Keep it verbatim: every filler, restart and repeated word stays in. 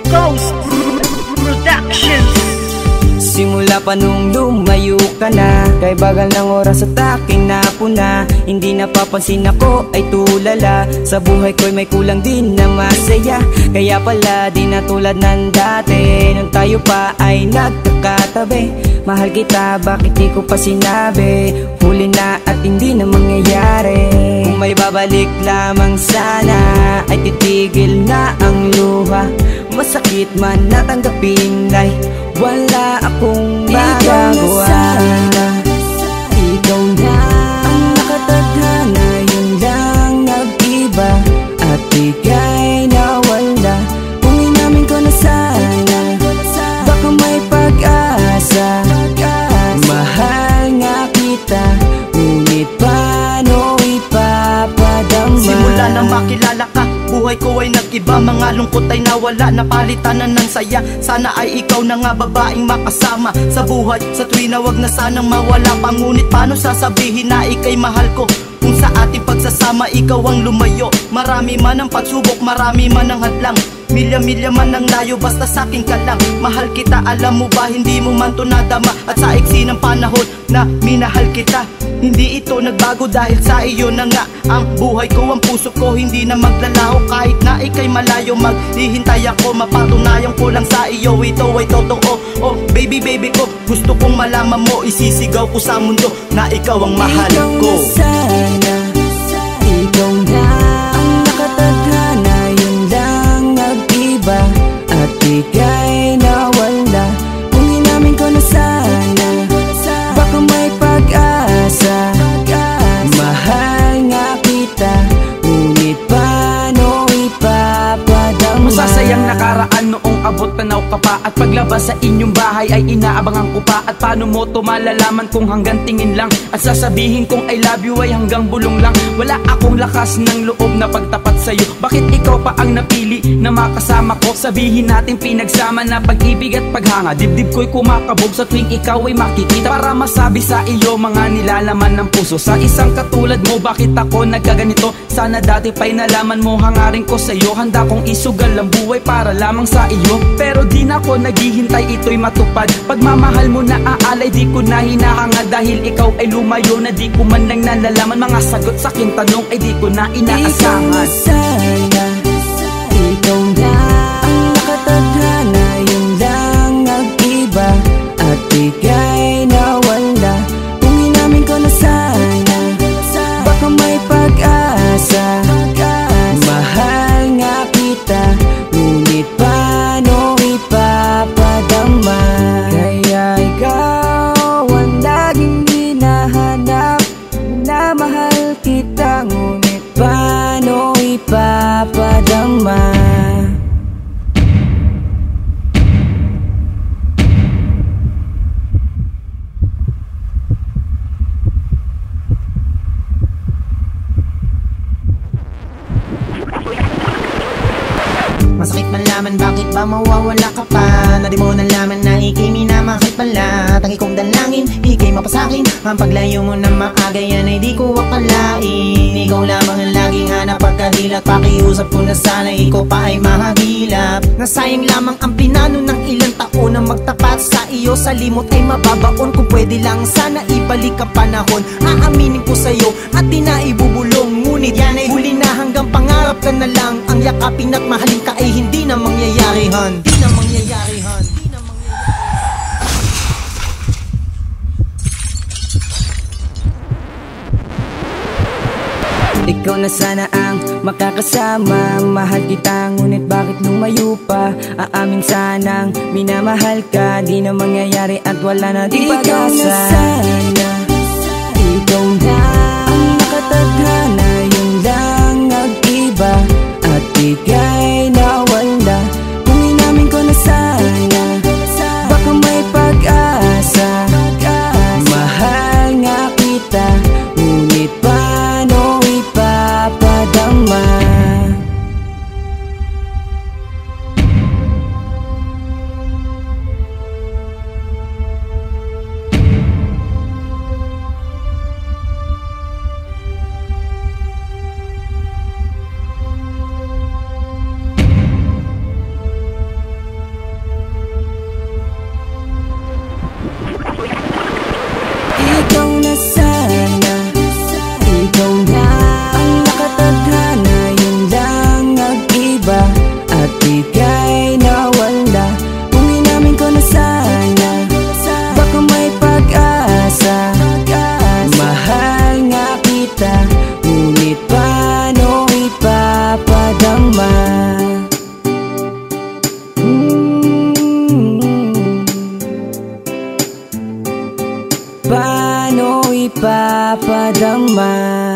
Ghost Productions. Simula pa nung lumayo ka na, kay bagal ng oras at aking napuna. Hindi napapansin ako ay tulala, sa buhay ko'y may kulang din na masaya. Kaya pala di na tulad ng dati, nung tayo pa ay nagkakatabi. Mahal kita, bakit di ko pa sinabi? Huli na at hindi na mangyayari. Kung may babalik lamang sana, ay titigil na ang luha. Masakit man natanggapin ay wala akong magagawa. Ikaw na ang nakatadhana, yun lang nag-iba. At ika'y nawala, kung inamin ko na sana, baka may pag-asa. Mahal nga kita, ngunit paano ipapadama? Simula nang makilala ka, buhay ko ay nag-iba. Mga lungkot ay nawala, napalitan na ng saya. Sana ay ikaw na nga babaeng makasama sa buhay, sa tuwi na wag na sanang mawala pa. Ngunit paano sasabihin na ika'y mahal ko, kung sa ating pagsasama ikaw ang lumayo? Marami man ang pagsubok, marami man ang hadlang, milya-milya man ang layo, basta sa'kin ka lang. Mahal kita, alam mo ba, hindi mo man to nadama. At sa iksi ng panahon na minahal kita, hindi ito nagbago dahil sa iyo na nga ang buhay ko. Ang puso ko hindi na maglalaho, kahit na ika'y malayo. Maghihintay ako, mapatunayan ko lang sa iyo, ito ay totoo. Oh baby baby ko, gusto kong malaman mo, isisigaw ko sa mundo na ikaw ang mahal ko. Ikaw na sana, ikaw na ang nakatadhana, yun lang nag-iba. At ika'y nawala, kung inamin ko na sana, baka may pag-asa. Mahal nga kita, ngunit paano ipapadama? Masasayang nakaraan noong abot tanaw ka pa, at paglabas sa inyong bahay ay inaabangan ko pa. At paano mo to malalaman kung hanggang tingin lang, at sasabihin kong I love you ay hanggang bulong lang. Wala akong lakas ng loob na pagtapat sa'yo, bakit ikaw pa ang napili na makasama ko? Sabihin natin pinagsama na pag-ibig at paghanga, dibdib ko'y kumakabog sa tuwing ikaw ay makikita. Para masabi sa iyo mga nilalaman ng puso, sa isang katulad mo bakit ako nagkaganito? Sana dati pa'y nalaman mo, hangarin ko sa'yo. Handa kong isugal ang buhay para lamang sa iyo, pero di na ako naghihintay ito'y matupad. Pagmamahal mo na aalay, di ko na hinahanga, dahil ikaw ay lumayo na di ko man lang nalalaman. Mga sagot sa aking tanong ay di ko na inaasahan. Ikaw na sana, ikaw na ang nakatadhana, yun lang nag-iba. At ika'y nawala, kung inamin ko na sana, baka may pag-asa. Mahal nga kita, ngunit paano ipapadama? Kaya ikaw ang laging hinahanap, na mahal kita, ngunit paano ipapadama? Masakit malaman, bakit ba mawawala ka pa? Na di mo nalaman na ika'y minamahal pala. Tangi kong dalangin, ika'y mapasakin. Ang paglayo mo na maaga, yan ay di ko akalain. Ikaw lamang ang laging hanap pagkadilat, pakiusap ko na sana ikaw pa ay mahagilap. Nasayang lamang ang pinano ng ilang taon na magtapat sa iyo. Sa limot ay mababaon, kung pwede lang sana ibalik ang panahon. Aaminin ko sa'yo at di na ibubulong, ngunit yan ay huli na, hanggang pangarap ka na lang. Ang yakapin at mahalin ka ay hindi na mangyayarihan. Hindi na mangyayarihan. Hindi na mangyayarihan. Ikaw na sana ang makakasama, mahal kita, ngunit bakit lumayo pa? Aamin sanang minamahal ka, di na mangyayari at wala na di pag-asa. Ikaw na sana, ikaw na ang nakatadhana, yun lang nag-iba. At ika'y nawala, kung inamin ko na sana, baka may pag-asa. Mahal nga kita, ngunit paano ipapadama? ipapadama.